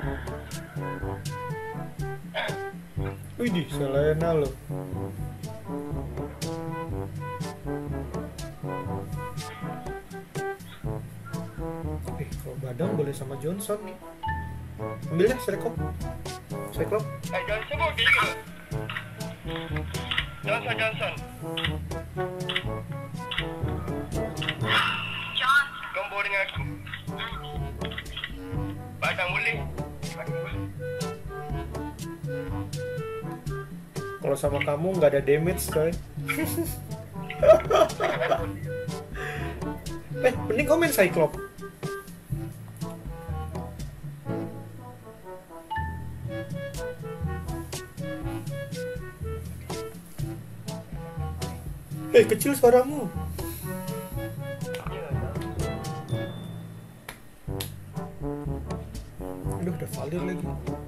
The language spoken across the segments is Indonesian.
Widih, Selena loh. Kalau Badang boleh sama Johnson nih. Ambil deh, Cyclops. Johnson mau kayak gitu. Johnson. Combo dengan aku. Badang boleh. Kalau sama kamu nggak ada damage, coy. Mending kau main Cyclops. Kecil suaramu. Aduh, udah Valir lagi.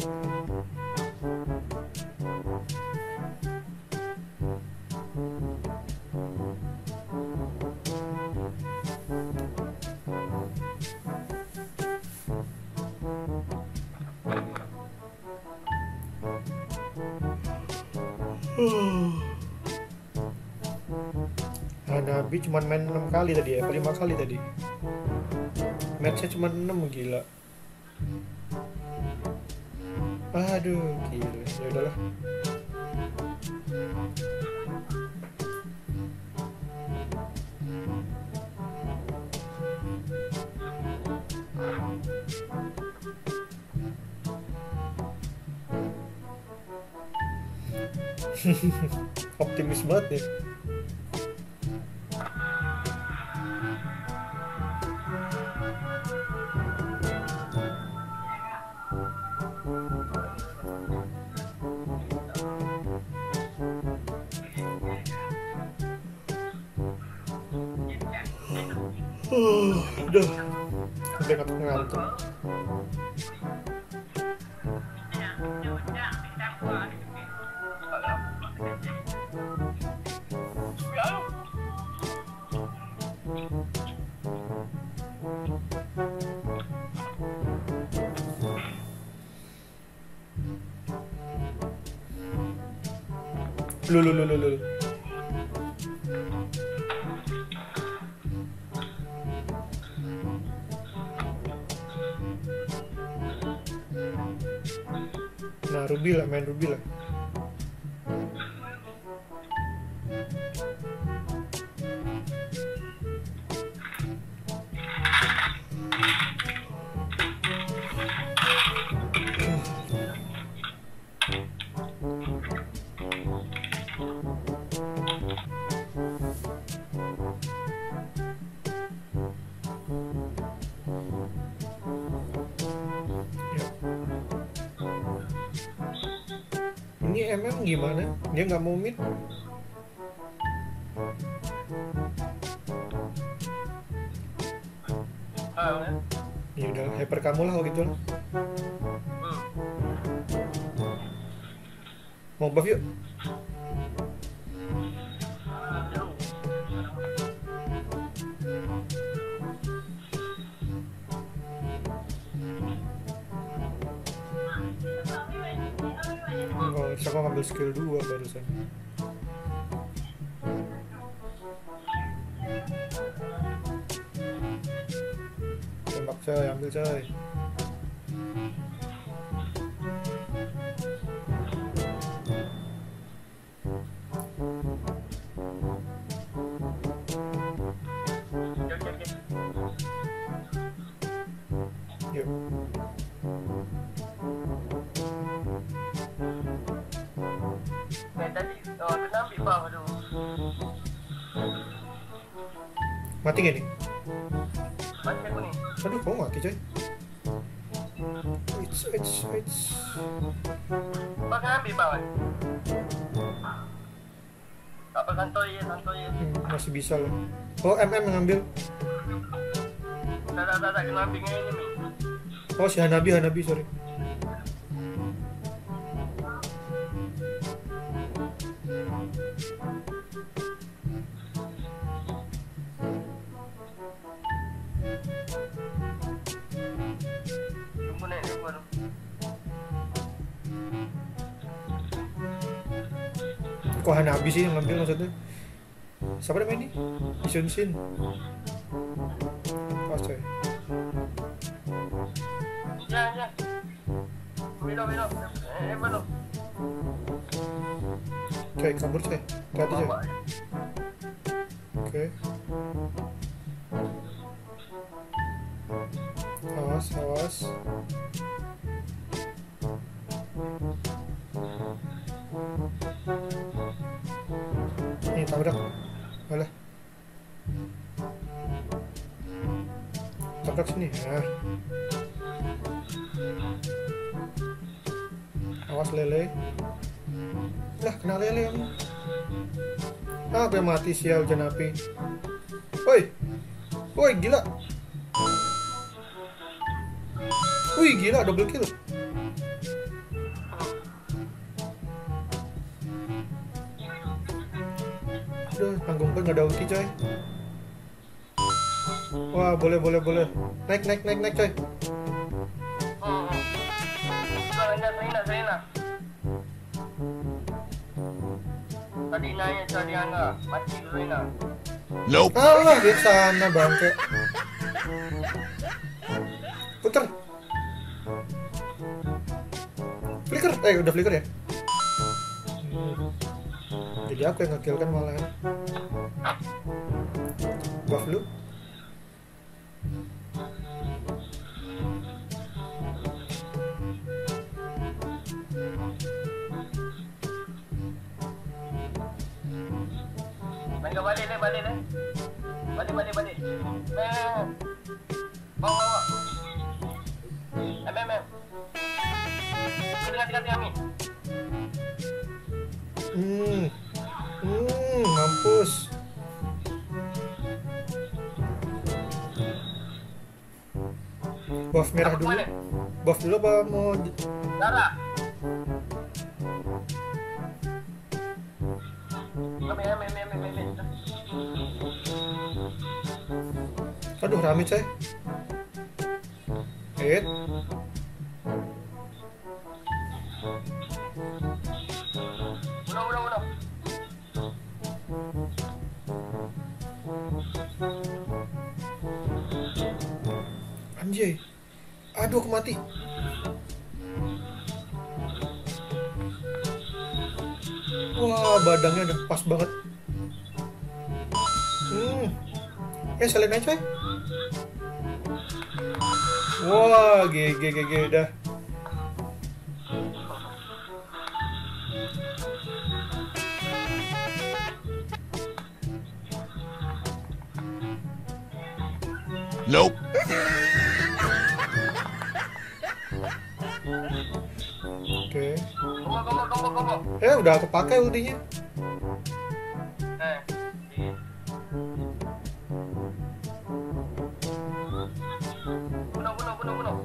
Hanabi cuma main 6 kali tadi ya, 5 kali tadi. Matchnya cuma 6, gila. Aduh, gila. Ya udahlah. Optimis banget ya. Udah ngantuk. Lu. Nah, Ruby lah, main Ruby lah. Ini MM gimana? Dia nggak mau mid? Ya udah, hyper kamu lah gitu lah. Mau buff yuk? Bisa kok ngambil skill 2 barusan. Tembak coy, ambil coy. Yuk. Mati gak nih? Mati aku nih. Aduh, kok mati coy? It's. Pakai ambil bawah. Apa santoy ya? Masih bisa loh. Oh, MM ngambil. Tak kena ambil ini nih. Oh, si Hanabi, sorry. Tunggu nih baru. Kok Hanabi sih yang ngambil maksudnya? Siapa namanya ini? Isun Shin. Pas coy. Ya. Belok. Belok. Coy, kabur coy. Hati coy. Bawa. Oke. Awas. Ini tabrak. Alah. Tabrak sini. Nah. Awas lele. Lah, kena lele kamu. Apa yang mati sial hujan api. Woi, gila. Wih, gila, double kill. Aduh, tanggung banget, gak ada ulti coy. Wah, boleh. Naik coy. Serena. Tadi nanya tadi Angga, mati Serena. Nope. Alah, dia sana bangke. Puter. Flicker, udah flicker ya? Jadi aku yang nge-kill kan malah. Buff lu. Angga balik deh. Balik. Bawa. Dekat kami. Mampus. Buff merah dulu. Buff dulu apa mau Darah. Kami. Aduh, rame coy. Hit. Bunuh. Anjay. Aduh, aku mati. Wah, badangnya udah pas banget. Selain aja coy. Wah, GG dah. Nope. Oke. Kombo. Udah aku pakai ultinya. Bunuh.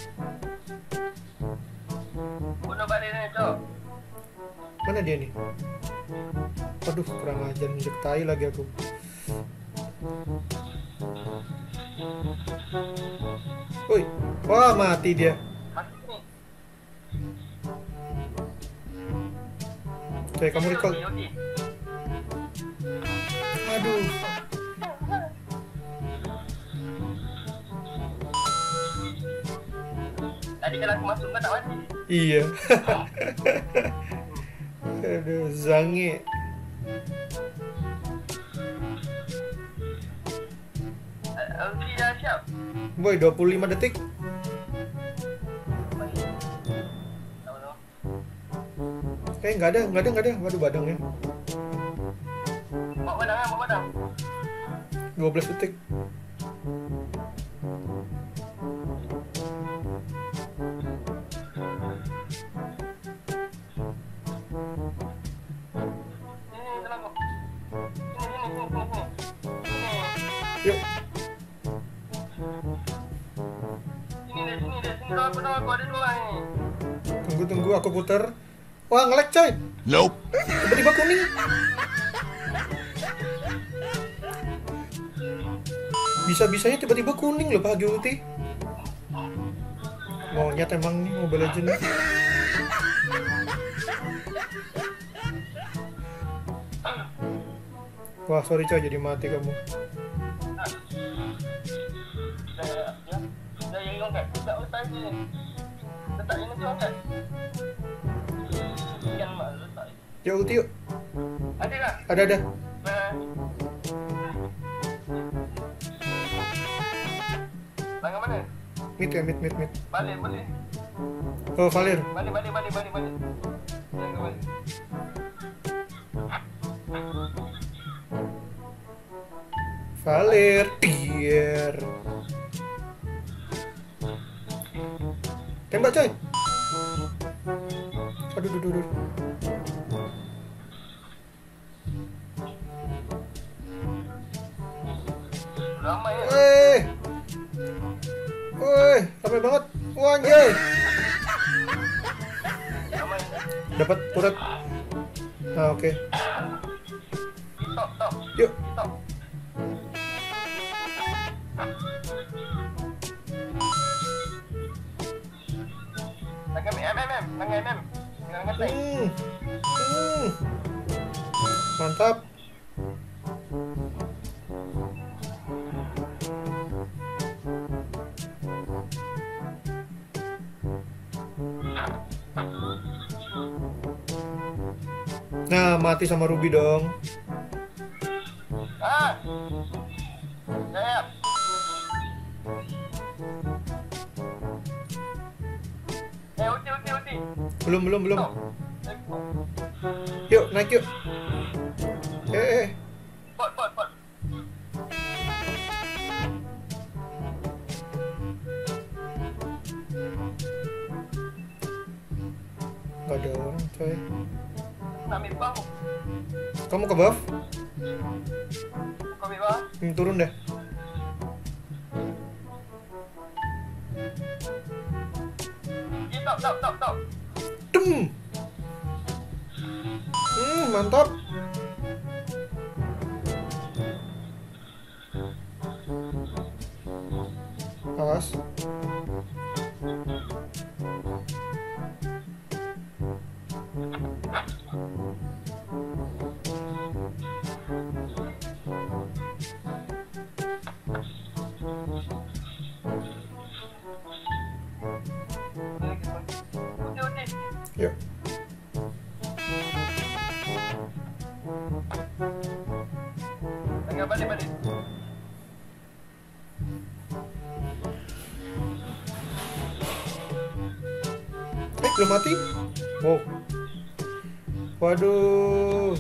Bunuh badannya, Cok. Mana dia nih? Aduh, kurang ajar, injek tai lagi aku. Woi, wah mati dia. Mati nih. Oke, kamu recall. Yogi. Aduh. Tadi kan aku masuk tak mati. Iya. Aduh, Zange. Ulti dah siap. Boy, 25 detik. Nggak ada. Waduh, badangnya. Bawa badang. 12 detik. Sini, tenang kok. Sini. Yuk. Sini deh. Tunggu, ada dua nih. Tunggu, aku putar. Wah, nge-lag coy. Nope. Tiba-tiba kuning. Bisa-bisanya tiba-tiba kuning loh Pak ulti. Monyet emang nih Mobile Legends. Wah, sorry coy, jadi mati kamu. Dah yang ngongkat. Tak letak je. Letak yang nanti ngongkat. Sekian mak letak. Yuk ulti yuk. Ada tak? Ada. Langgar mana? Mid ya, mid. Balik boleh. Oh, Valir. Balik. Jangan balik. Valir, dear. Tembak coy. Aduh. Ramai ya. Woi, ramai banget. Wah, anjay. Ramai. Dapat turret. Nah, oke. Stop. Yuk. Stop. Langgar MM. Langgar tank. Mantap. Nah, mati sama Ruby dong. Siap. Ulti. Belum. Stop. Yuk, naik yuk. Bot. Gak ada orang, coy. Nak ambil bawah. Kamu ke buff? Kau ambil bawah. Turun deh. Stop. Dem. Mantap. Awas. Ulti. Yuk. Langgar balik. Belum mati? Wow. Waduh.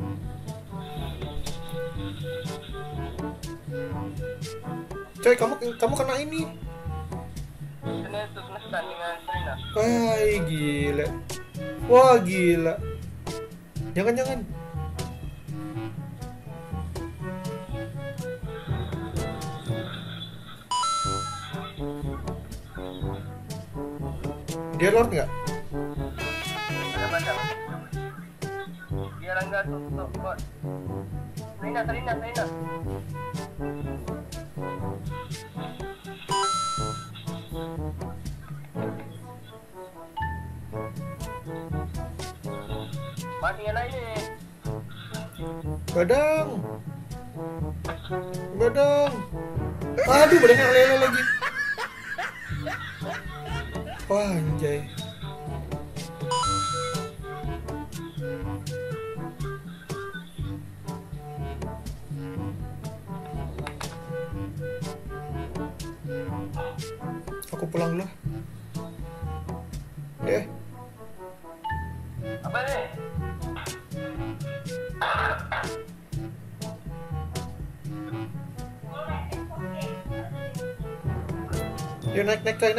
Coy, kamu kena ini. Kena stun dengan Serena. Wah, gila. Jangan. Dia Lord nggak? Ada macam. Dia langgar tu bot. Serena. Mati yang lain ni. Badang. Aduh, badangnya lele lagi. Wah, anjay. Aku pulang dulu. Apa ni? Yuk, naik coy.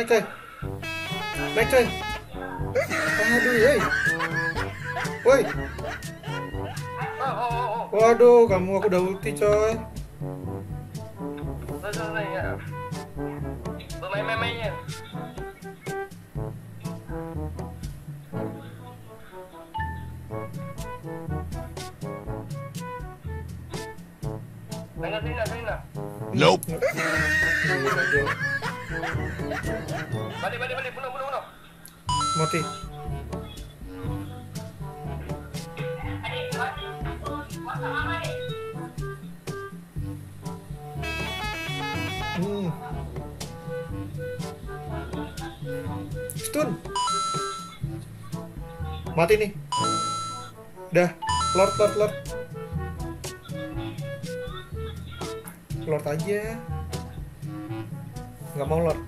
Aduh, woi. Oh. Waduh, aku udah ulti coy. Selesai ya. Bermain-main je. Serena. Nope. Balik. Bunuh. Mati. Mati nih. Dah, Lord. Lord aja. Nggak mau Lord.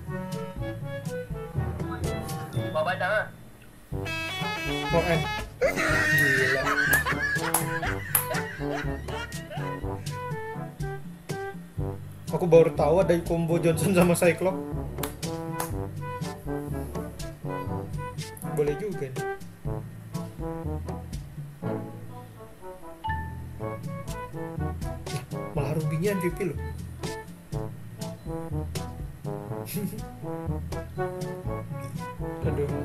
Bapak jangan. Mau N. Gila. Aku baru tahu ada combo Johnson sama Cyclops. Boleh juga nih. Malah Ruby-nya MVP loh. Aduh.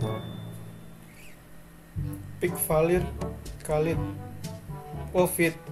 Pick Valir Khalid. Oh fit.